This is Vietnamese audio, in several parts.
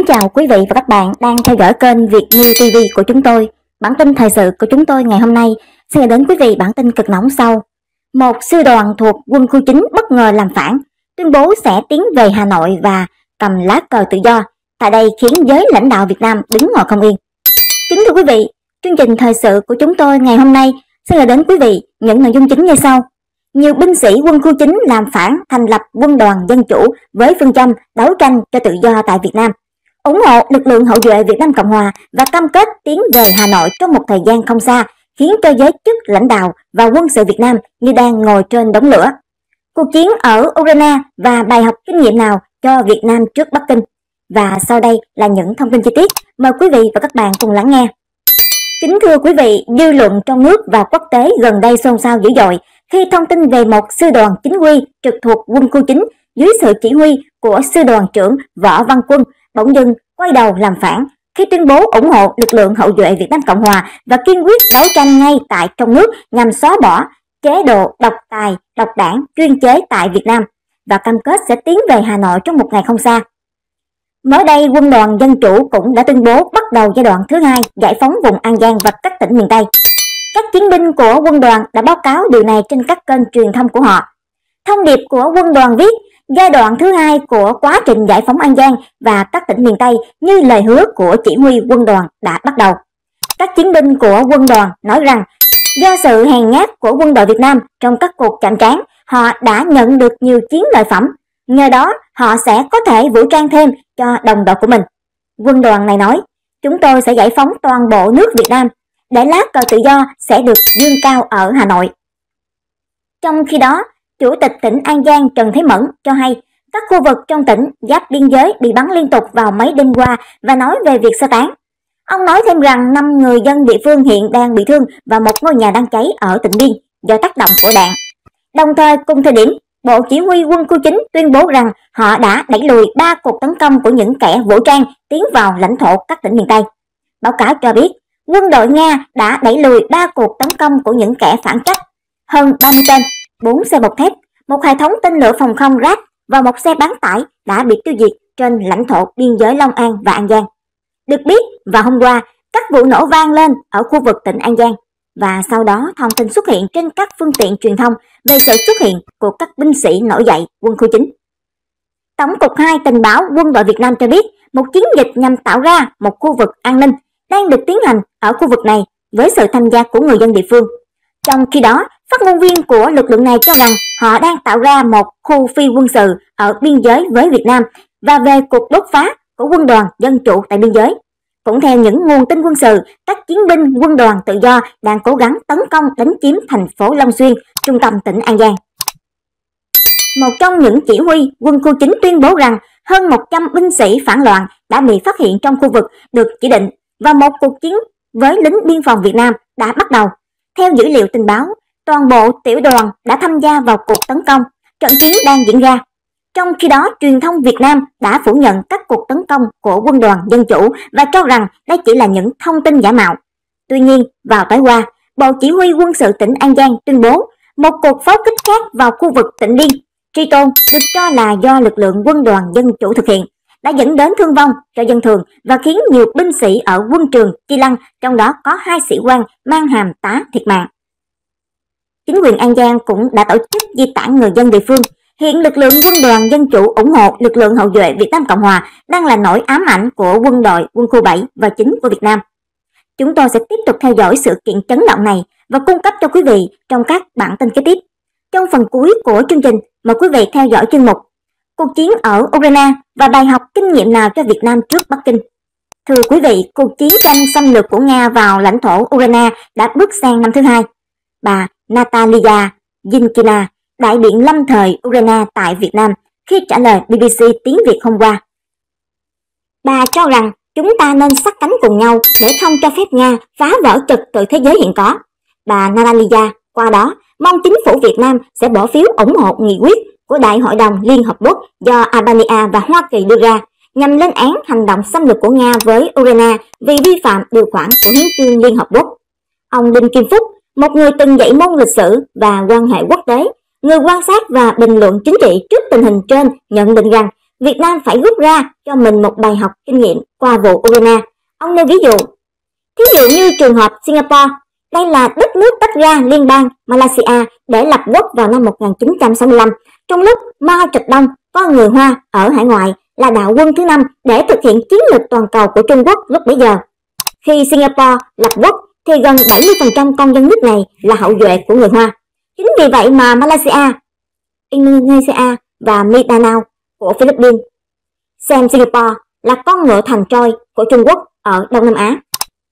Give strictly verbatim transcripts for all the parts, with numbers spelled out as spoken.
Kính chào quý vị và các bạn đang theo dõi kênh Việt News ti vi của chúng tôi. Bản tin thời sự của chúng tôi ngày hôm nay sẽ gửi đến quý vị bản tin cực nóng sau. Một sư đoàn thuộc quân khu chín bất ngờ làm phản, tuyên bố sẽ tiến về Hà Nội và cầm lá cờ tự do. Tại đây khiến giới lãnh đạo Việt Nam đứng ngồi không yên. Kính thưa quý vị, chương trình thời sự của chúng tôi ngày hôm nay sẽ gửi đến quý vị những nội dung chính như sau. Nhiều binh sĩ quân khu chín làm phản thành lập quân đoàn dân chủ với phương châm đấu tranh cho tự do tại Việt Nam, ủng hộ lực lượng hậu vệ Việt Nam Cộng Hòa và cam kết tiến về Hà Nội trong một thời gian không xa, khiến cho giới chức lãnh đạo và quân sự Việt Nam như đang ngồi trên đống lửa. Cuộc chiến ở Ukraine và bài học kinh nghiệm nào cho Việt Nam trước Bắc Kinh. Và sau đây là những thông tin chi tiết, mời quý vị và các bạn cùng lắng nghe. Kính thưa quý vị, dư luận trong nước và quốc tế gần đây xôn xao dữ dội khi thông tin về một sư đoàn chính quy trực thuộc quân khu chín dưới sự chỉ huy của sư đoàn trưởng Võ Văn Quân bỗng dưng quay đầu làm phản khi tuyên bố ủng hộ lực lượng hậu vệ Việt Nam Cộng Hòa và kiên quyết đấu tranh ngay tại trong nước nhằm xóa bỏ chế độ độc tài, độc đảng chuyên chế tại Việt Nam và cam kết sẽ tiến về Hà Nội trong một ngày không xa. Mới đây, Quân đoàn Dân Chủ cũng đã tuyên bố bắt đầu giai đoạn thứ hai giải phóng vùng An Giang và các tỉnh miền Tây. Các chiến binh của quân đoàn đã báo cáo điều này trên các kênh truyền thông của họ. Thông điệp của quân đoàn viết, giai đoạn thứ hai của quá trình giải phóng An Giang và các tỉnh miền Tây như lời hứa của chỉ huy quân đoàn đã bắt đầu. Các chiến binh của quân đoàn nói rằng, do sự hèn nhát của quân đội Việt Nam trong các cuộc chạm trán, họ đã nhận được nhiều chiến lợi phẩm. Nhờ đó, họ sẽ có thể vũ trang thêm cho đồng đội của mình. Quân đoàn này nói, chúng tôi sẽ giải phóng toàn bộ nước Việt Nam, để lá cờ tự do sẽ được dương cao ở Hà Nội. Trong khi đó, Chủ tịch tỉnh An Giang Trần Thế Mẫn cho hay các khu vực trong tỉnh giáp biên giới bị bắn liên tục vào mấy đêm qua và nói về việc sơ tán. Ông nói thêm rằng năm người dân địa phương hiện đang bị thương và một ngôi nhà đang cháy ở tỉnh Biên do tác động của đạn. Đồng thời cùng thời điểm, Bộ Chỉ huy quân khu chín tuyên bố rằng họ đã đẩy lùi ba cuộc tấn công của những kẻ vũ trang tiến vào lãnh thổ các tỉnh miền Tây. Báo cáo cho biết, quân đội Nga đã đẩy lùi ba cuộc tấn công của những kẻ phản cách, hơn ba mươi tên, bốn xe bọc thép, một hệ thống tên lửa phòng không rát và một xe bán tải đã bị tiêu diệt trên lãnh thổ biên giới Long An và An Giang. Được biết, vào hôm qua, các vụ nổ vang lên ở khu vực tỉnh An Giang và sau đó thông tin xuất hiện trên các phương tiện truyền thông về sự xuất hiện của các binh sĩ nổi dậy quân khu chín. Tổng cục hai tình báo quân đội Việt Nam cho biết một chiến dịch nhằm tạo ra một khu vực an ninh đang được tiến hành ở khu vực này với sự tham gia của người dân địa phương. Trong khi đó, phát ngôn viên của lực lượng này cho rằng họ đang tạo ra một khu phi quân sự ở biên giới với Việt Nam và về cuộc đốt phá của quân đoàn Dân Chủ tại biên giới. Cũng theo những nguồn tin quân sự, các chiến binh quân đoàn tự do đang cố gắng tấn công đánh chiếm thành phố Long Xuyên, trung tâm tỉnh An Giang. Một trong những chỉ huy quân khu chín tuyên bố rằng hơn một trăm binh sĩ phản loạn đã bị phát hiện trong khu vực được chỉ định và một cuộc chiến với lính biên phòng Việt Nam đã bắt đầu. Theo dữ liệu tình báo, toàn bộ tiểu đoàn đã tham gia vào cuộc tấn công, trận chiến đang diễn ra. Trong khi đó, truyền thông Việt Nam đã phủ nhận các cuộc tấn công của quân đoàn Dân Chủ và cho rằng đây chỉ là những thông tin giả mạo. Tuy nhiên, vào tối qua, Bộ Chỉ huy quân sự tỉnh An Giang tuyên bố một cuộc pháo kích khác vào khu vực tỉnh Biên, Tri Tôn được cho là do lực lượng quân đoàn Dân Chủ thực hiện, đã dẫn đến thương vong cho dân thường và khiến nhiều binh sĩ ở quân trường Chi Lăng, trong đó có hai sĩ quan mang hàm tá thiệt mạng. Chính quyền An Giang cũng đã tổ chức di tản người dân địa phương. Hiện lực lượng quân đoàn Dân Chủ ủng hộ lực lượng hậu vệ Việt Nam Cộng Hòa đang là nỗi ám ảnh của quân đội quân khu bảy và chín của Việt Nam. Chúng tôi sẽ tiếp tục theo dõi sự kiện chấn động này và cung cấp cho quý vị trong các bản tin kế tiếp. Trong phần cuối của chương trình, mời quý vị theo dõi chuyên mục Cuộc chiến ở Ukraine và bài học kinh nghiệm nào cho Việt Nam trước Bắc Kinh. Thưa quý vị, cuộc chiến tranh xâm lược của Nga vào lãnh thổ Ukraine đã bước sang năm thứ hai. Bà Natalia Yinkina, đại biện lâm thời Ukraine tại Việt Nam, khi trả lời bê bê xê tiếng Việt hôm qua. Bà cho rằng chúng ta nên sát cánh cùng nhau để không cho phép Nga phá vỡ trật tự thế giới hiện có. Bà Natalia qua đó mong chính phủ Việt Nam sẽ bỏ phiếu ủng hộ nghị quyết của Đại hội đồng Liên Hợp Quốc do Albania và Hoa Kỳ đưa ra nhằm lên án hành động xâm lược của Nga với Ukraine vì vi phạm điều khoản của Hiến chương Liên Hợp Quốc. Ông Đinh Kim Phúc, một người từng dạy môn lịch sử và quan hệ quốc tế, người quan sát và bình luận chính trị trước tình hình trên, nhận định rằng Việt Nam phải rút ra cho mình một bài học kinh nghiệm qua vụ Ukraine. Ông nêu ví dụ, thí dụ như trường hợp Singapore, đây là đất nước tách ra liên bang Malaysia để lập quốc vào năm một nghìn chín trăm sáu mươi lăm, trong lúc Mao Trạch Đông có người Hoa ở hải ngoại là đạo quân thứ năm để thực hiện chiến lược toàn cầu của Trung Quốc lúc bấy giờ. Khi Singapore lập quốc thì gần bảy mươi phần trăm con dân nước này là hậu duệ của người Hoa. Chính vì vậy mà Malaysia, Indonesia và Mindanao của Philippines xem Singapore là con ngựa thành Troy của Trung Quốc ở Đông Nam Á.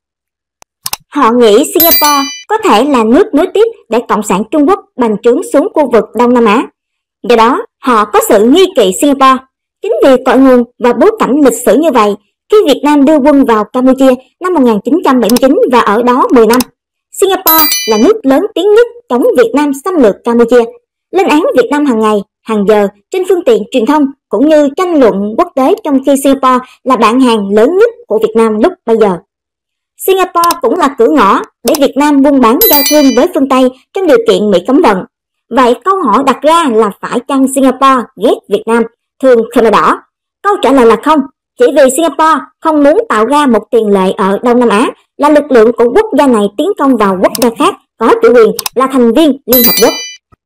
Họ nghĩ Singapore có thể là nước nối tiếp để Cộng sản Trung Quốc bành trướng xuống khu vực Đông Nam Á. Do đó, họ có sự nghi kỵ Singapore. Chính vì cội nguồn và bối cảnh lịch sử như vậy, khi Việt Nam đưa quân vào Campuchia năm một nghìn chín trăm bảy mươi chín và ở đó mười năm, Singapore là nước lớn tiếng nhất chống Việt Nam xâm lược Campuchia, lên án Việt Nam hàng ngày, hàng giờ trên phương tiện truyền thông cũng như tranh luận quốc tế, trong khi Singapore là bạn hàng lớn nhất của Việt Nam lúc bây giờ. Singapore cũng là cửa ngõ để Việt Nam buôn bán giao thương với phương Tây trong điều kiện Mỹ cấm vận. Vậy câu hỏi đặt ra là phải chăng Singapore ghét Việt Nam, thường Khmer Đỏ? Câu trả lời là không, chỉ vì Singapore không muốn tạo ra một tiền lệ ở Đông Nam Á là lực lượng của quốc gia này tiến công vào quốc gia khác có chủ quyền là thành viên Liên Hợp Quốc.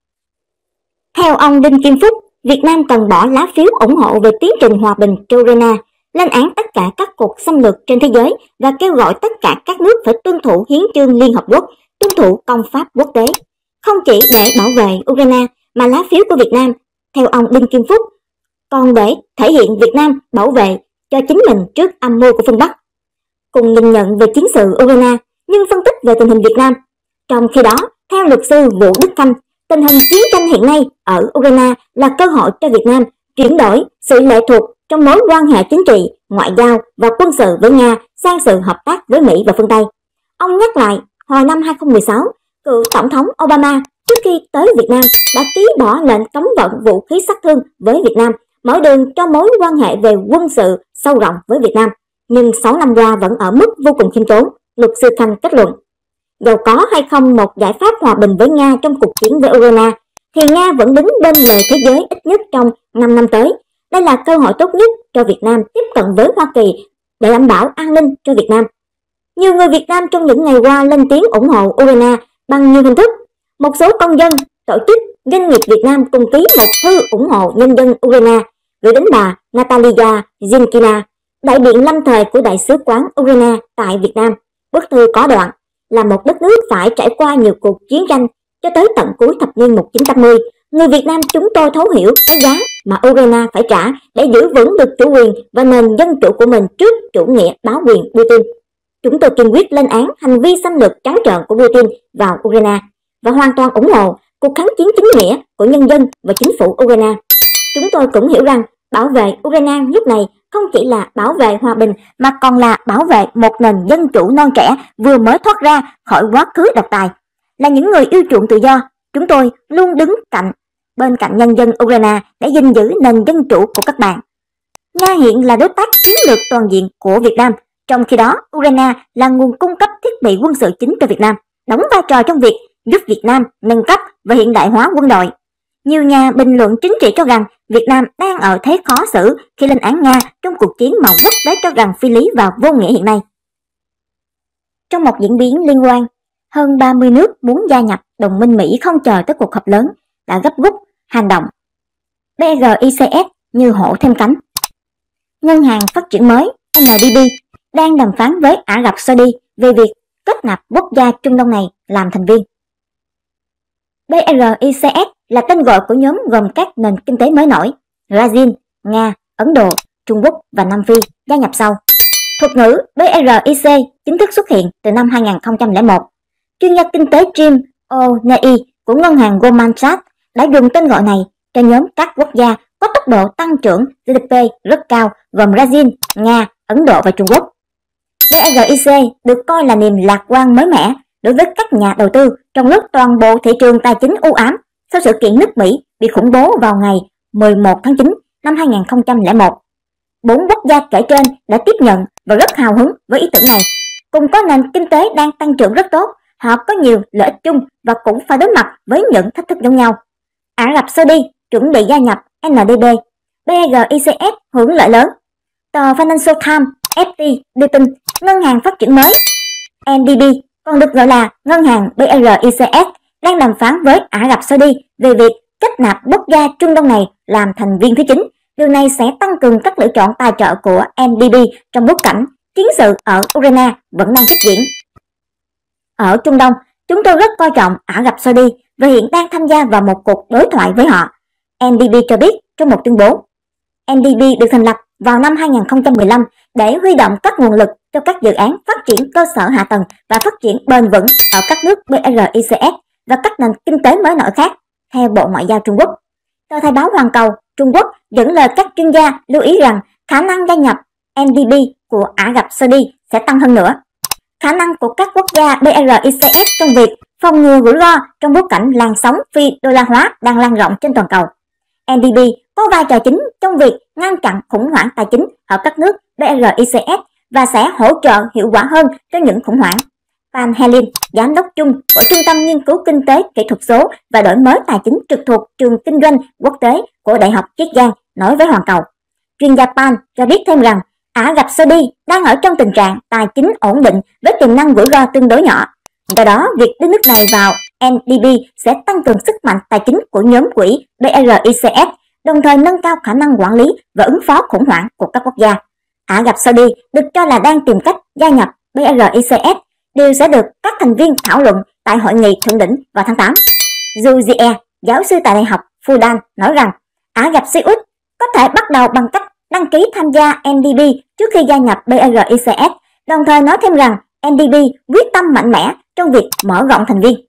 Theo ông Đinh Kim Phúc, Việt Nam cần bỏ lá phiếu ủng hộ về tiến trình hòa bình cho Ukraine, lên án tất cả các cuộc xâm lược trên thế giới và kêu gọi tất cả các nước phải tuân thủ hiến chương Liên Hợp Quốc, tuân thủ công pháp quốc tế. Không chỉ để bảo vệ Ukraine mà lá phiếu của Việt Nam, theo ông Đinh Kim Phúc, còn để thể hiện Việt Nam bảo vệ cho chính mình trước âm mưu của phương Bắc. Cùng nhìn nhận về chiến sự Ukraine, nhưng phân tích về tình hình Việt Nam. Trong khi đó, theo luật sư Vũ Đức Khanh, tình hình chiến tranh hiện nay ở Ukraine là cơ hội cho Việt Nam chuyển đổi sự lệ thuộc trong mối quan hệ chính trị, ngoại giao và quân sự với Nga sang sự hợp tác với Mỹ và phương Tây. Ông nhắc lại, hồi năm hai không một sáu, cựu Tổng thống Obama trước khi tới Việt Nam đã ký bỏ lệnh cấm vận vũ khí sát thương với Việt Nam, mở đường cho mối quan hệ về quân sự sâu rộng với Việt Nam, nhưng sáu năm qua vẫn ở mức vô cùng khiêm tốn, luật sư Khanh kết luận. Dầu có hay không một giải pháp hòa bình với Nga trong cuộc chiến với Ukraine, thì Nga vẫn đứng bên lề thế giới ít nhất trong năm năm tới. Đây là cơ hội tốt nhất cho Việt Nam tiếp cận với Hoa Kỳ để đảm bảo an ninh cho Việt Nam. Nhiều người Việt Nam trong những ngày qua lên tiếng ủng hộ Ukraine bằng nhiều hình thức. Một số công dân, tổ chức, doanh nghiệp Việt Nam cùng ký một thư ủng hộ nhân dân Ukraine gửi đến bà Natalia Zinkina, đại biện lâm thời của Đại sứ quán Ukraine tại Việt Nam. Bức thư có đoạn: là một đất nước phải trải qua nhiều cuộc chiến tranh cho tới tận cuối thập niên một nghìn chín trăm tám mươi, người Việt Nam chúng tôi thấu hiểu cái giá mà Ukraine phải trả để giữ vững được chủ quyền và nền dân chủ của mình trước chủ nghĩa bá quyền Putin. Chúng tôi kiên quyết lên án hành vi xâm lược trắng trợn của Putin vào Ukraine và hoàn toàn ủng hộ cuộc kháng chiến chính nghĩa của nhân dân và chính phủ Ukraine. Chúng tôi cũng hiểu rằng bảo vệ Ukraine lúc này không chỉ là bảo vệ hòa bình mà còn là bảo vệ một nền dân chủ non trẻ vừa mới thoát ra khỏi quá khứ độc tài. Là những người yêu chuộng tự do, chúng tôi luôn đứng cạnh bên cạnh nhân dân Ukraine để gìn giữ nền dân chủ của các bạn. Nga hiện là đối tác chiến lược toàn diện của Việt Nam, trong khi đó Ukraine là nguồn cung cấp thiết bị quân sự chính cho Việt Nam, đóng vai trò trong việc giúp Việt Nam nâng cấp và hiện đại hóa quân đội. Nhiều nhà bình luận chính trị cho rằng Việt Nam đang ở thế khó xử khi lên án Nga trong cuộc chiến mà quốc tế cho rằng phi lý và vô nghĩa hiện nay. Trong một diễn biến liên quan, hơn ba mươi nước muốn gia nhập đồng minh Mỹ không chờ tới cuộc họp lớn đã gấp rút hành động. bê rờ i xê ét như hổ thêm cánh. Ngân hàng Phát triển mới en đê bê đang đàm phán với Ả Rập Saudi về việc kết nạp quốc gia Trung Đông này làm thành viên. bê rờ i xê ét là tên gọi của nhóm gồm các nền kinh tế mới nổi Brazil, Nga, Ấn Độ, Trung Quốc và Nam Phi gia nhập sau. Thuật ngữ bê rờ i xê chính thức xuất hiện từ năm hai nghìn không trăm lẻ một. Chuyên gia kinh tế Jim O'Neill của ngân hàng Goldman Sachs đã dùng tên gọi này cho nhóm các quốc gia có tốc độ tăng trưởng giê đê pê rất cao gồm Brazil, Nga, Ấn Độ và Trung Quốc. bê rờ i xê được coi là niềm lạc quan mới mẻ đối với các nhà đầu tư trong lúc toàn bộ thị trường tài chính u ám sau sự kiện nước Mỹ bị khủng bố vào ngày mười một tháng chín năm hai nghìn không trăm lẻ một. Bốn quốc gia kể trên đã tiếp nhận và rất hào hứng với ý tưởng này. Cùng có nền kinh tế đang tăng trưởng rất tốt, họ có nhiều lợi ích chung và cũng phải đối mặt với những thách thức giống nhau. Ả Rập Saudi chuẩn bị gia nhập en đê bê. bê rờ i xê ét hưởng lợi lớn. Tờ Financial Times ép tê đưa tin ngân hàng phát triển mới en đê bê, còn được gọi là ngân hàng bê rờ i xê ét, đang đàm phán với Ả Rập Saudi về việc kết nạp quốc gia Trung Đông này làm thành viên thứ chín. Điều này sẽ tăng cường các lựa chọn tài trợ của en đê bê trong bối cảnh chiến sự ở Ukraine vẫn đang tiếp diễn. Ở Trung Đông, chúng tôi rất coi trọng Ả Rập Saudi và hiện đang tham gia vào một cuộc đối thoại với họ, en đê bê cho biết trong một tuyên bố. en đê bê được thành lập vào năm hai nghìn không trăm mười lăm để huy động các nguồn lực cho các dự án phát triển cơ sở hạ tầng và phát triển bền vững ở các nước bê rờ i xê ét và các nền kinh tế mới nổi khác, theo Bộ Ngoại giao Trung Quốc. Tờ Thời báo Hoàn Cầu Trung Quốc dẫn lời các chuyên gia lưu ý rằng khả năng gia nhập en đê bê của Ả Rập Saudi sẽ tăng hơn nữa. Khả năng của các quốc gia bê rờ i xê ét trong việc phòng ngừa rủi ro trong bối cảnh làn sóng phi đô la hóa đang lan rộng trên toàn cầu. en đê bê có vai trò chính trong việc ngăn chặn khủng hoảng tài chính ở các nước bê rờ i xê ét và sẽ hỗ trợ hiệu quả hơn cho những khủng hoảng. Van Helin, giám đốc chung của Trung tâm Nghiên cứu Kinh tế Kỹ thuật số và Đổi mới Tài chính trực thuộc Trường Kinh doanh Quốc tế của Đại học Chiết Giang, nói với Hoàn Cầu. Chuyên gia Pan cho biết thêm rằng Ả Rập Saudi đang ở trong tình trạng tài chính ổn định với tiềm năng rủi ro tương đối nhỏ. Do đó, việc đưa nước này vào en đê bê sẽ tăng cường sức mạnh tài chính của nhóm quỹ bê rờ i xê ét, đồng thời nâng cao khả năng quản lý và ứng phó khủng hoảng của các quốc gia. Ả Rập Saudi được cho là đang tìm cách gia nhập bê rờ i xê ét, điều sẽ được các thành viên thảo luận tại hội nghị thượng đỉnh vào tháng tám. Zhu Jie, giáo sư tại Đại học Fudan, nói rằng Ả Rập Xê Út có thể bắt đầu bằng cách đăng ký tham gia en đê bê trước khi gia nhập bê rờ i xê ét, đồng thời nói thêm rằng en đê bê quyết tâm mạnh mẽ trong việc mở rộng thành viên.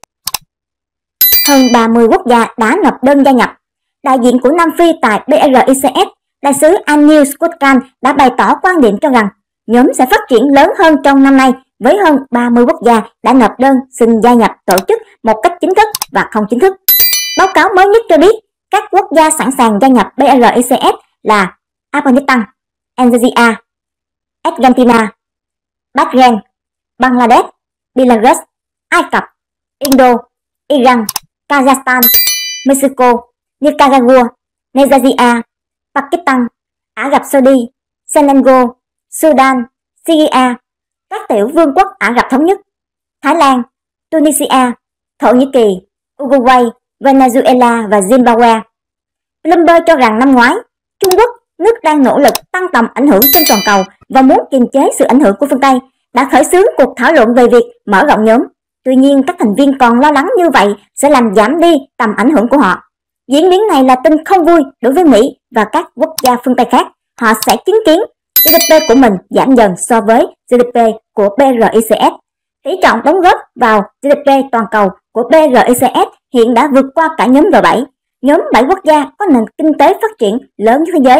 Hơn ba mươi quốc gia đã nộp đơn gia nhập. Đại diện của Nam Phi tại bê rờ i xê ét, đại sứ Anil Squatkan đã bày tỏ quan điểm cho rằng nhóm sẽ phát triển lớn hơn trong năm nay với hơn ba mươi quốc gia đã nộp đơn xin gia nhập tổ chức một cách chính thức và không chính thức. Báo cáo mới nhất cho biết các quốc gia sẵn sàng gia nhập bê rờ i xê ét là Afghanistan, Indonesia, Argentina, Bahrain, Bangladesh, Belarus, Ai Cập, Indo, Iran, Kazakhstan, Mexico, Nicaragua, Nigeria, Pakistan, Ả Rập Saudi, Senegal, Sudan, Syria, các tiểu vương quốc Ả Rập Thống Nhất, Thái Lan, Tunisia, Thổ Nhĩ Kỳ, Uruguay, Venezuela và Zimbabwe. Bloomberg cho rằng năm ngoái, Trung Quốc, nước đang nỗ lực tăng tầm ảnh hưởng trên toàn cầu và muốn kiềm chế sự ảnh hưởng của phương Tây, đã khởi xướng cuộc thảo luận về việc mở rộng nhóm. Tuy nhiên, các thành viên còn lo lắng như vậy sẽ làm giảm đi tầm ảnh hưởng của họ. Diễn biến này là tin không vui đối với Mỹ và các quốc gia phương Tây khác. Họ sẽ chứng kiến giê đê pê của mình giảm dần so với giê đê pê của bê rờ i xê ét. Tỷ trọng đóng góp vào giê đê pê toàn cầu của bê rờ i xê ét hiện đã vượt qua cả nhóm G bảy, nhóm bảy quốc gia có nền kinh tế phát triển lớn nhất thế giới.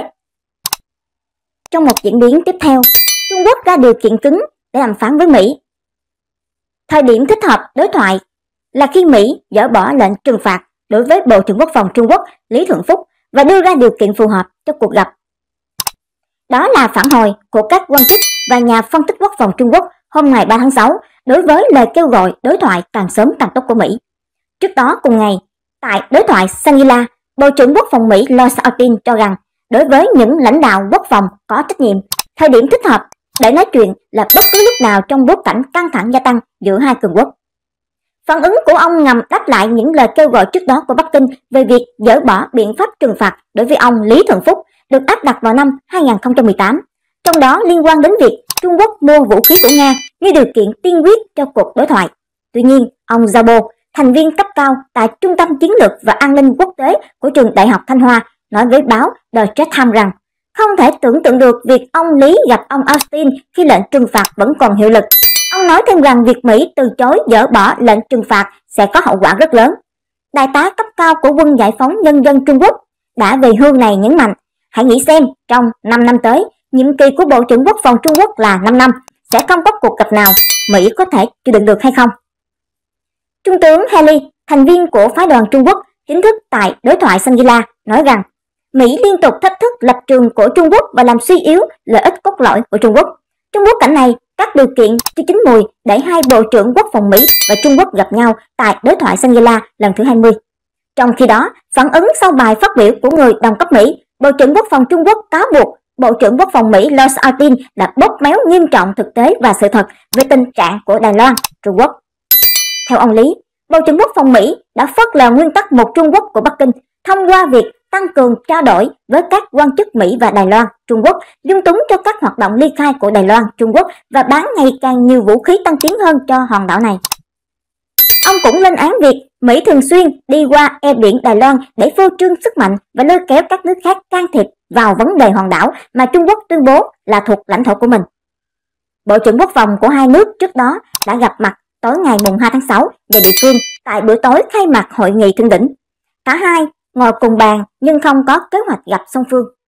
Trong một diễn biến tiếp theo, Trung Quốc ra điều kiện cứng để đàm phán với Mỹ. Thời điểm thích hợp đối thoại là khi Mỹ dỡ bỏ lệnh trừng phạt đối với Bộ trưởng Quốc phòng Trung Quốc Lý Thuận Phúc và đưa ra điều kiện phù hợp cho cuộc gặp. Đó là phản hồi của các quan chức và nhà phân tích quốc phòng Trung Quốc hôm ngày ba tháng sáu đối với lời kêu gọi đối thoại càng sớm càng tốt của Mỹ. Trước đó cùng ngày, tại đối thoại Shangri-La, Bộ trưởng Quốc phòng Mỹ Lloyd Austin cho rằng đối với những lãnh đạo quốc phòng có trách nhiệm, thời điểm thích hợp để nói chuyện là bất cứ lúc nào trong bối cảnh căng thẳng gia tăng giữa hai cường quốc. Phản ứng của ông ngầm đáp lại những lời kêu gọi trước đó của Bắc Kinh về việc dỡ bỏ biện pháp trừng phạt đối với ông Lý Thuận Phúc được áp đặt vào năm hai nghìn không trăm mười tám, trong đó liên quan đến việc Trung Quốc mua vũ khí của Nga như điều kiện tiên quyết cho cuộc đối thoại. Tuy nhiên, ông Zhao, thành viên cấp cao tại Trung tâm Chiến lược và An ninh Quốc tế của trường Đại học Thanh Hoa, nói với báo The Straits Times rằng không thể tưởng tượng được việc ông Lý gặp ông Austin khi lệnh trừng phạt vẫn còn hiệu lực. Ông nói thêm rằng việc Mỹ từ chối dỡ bỏ lệnh trừng phạt sẽ có hậu quả rất lớn. Đại tá cấp cao của Quân Giải phóng Nhân dân Trung Quốc đã về hưu này nhấn mạnh, hãy nghĩ xem trong năm năm tới, nhiệm kỳ của Bộ trưởng Quốc phòng Trung Quốc là năm năm, sẽ không có cuộc gặp nào Mỹ có thể chịu đựng được hay không. Trung tướng Haley, thành viên của phái đoàn Trung Quốc chính thức tại đối thoại Shangri-La, nói rằng Mỹ liên tục thách thức lập trường của Trung Quốc và làm suy yếu lợi ích cốt lõi của Trung Quốc. Trong bối cảnh này, các điều kiện chưa chín mùi để hai Bộ trưởng Quốc phòng Mỹ và Trung Quốc gặp nhau tại đối thoại Shangri-La lần thứ hai mươi. Trong khi đó, phản ứng sau bài phát biểu của người đồng cấp Mỹ, Bộ trưởng Quốc phòng Trung Quốc cáo buộc Bộ trưởng Quốc phòng Mỹ Lloyd Austin đã bóp méo nghiêm trọng thực tế và sự thật về tình trạng của Đài Loan, Trung Quốc. Theo ông Lý, Bộ trưởng Quốc phòng Mỹ đã phớt lờ nguyên tắc một Trung Quốc của Bắc Kinh thông qua việc tăng cường trao đổi với các quan chức Mỹ và Đài Loan, Trung Quốc, dung túng cho các hoạt động ly khai của Đài Loan, Trung Quốc và bán ngày càng nhiều vũ khí tăng tiến hơn cho hòn đảo này. Ông cũng lên án việc Mỹ thường xuyên đi qua eo biển Đài Loan để phô trương sức mạnh và lôi kéo các nước khác can thiệp vào vấn đề hòn đảo mà Trung Quốc tuyên bố là thuộc lãnh thổ của mình. Bộ trưởng Quốc phòng của hai nước trước đó đã gặp mặt tối ngày mùng hai tháng sáu giờ địa phương tại bữa tối khai mạc hội nghị thượng đỉnh. Cả hai ngồi cùng bàn nhưng không có kế hoạch gặp song phương.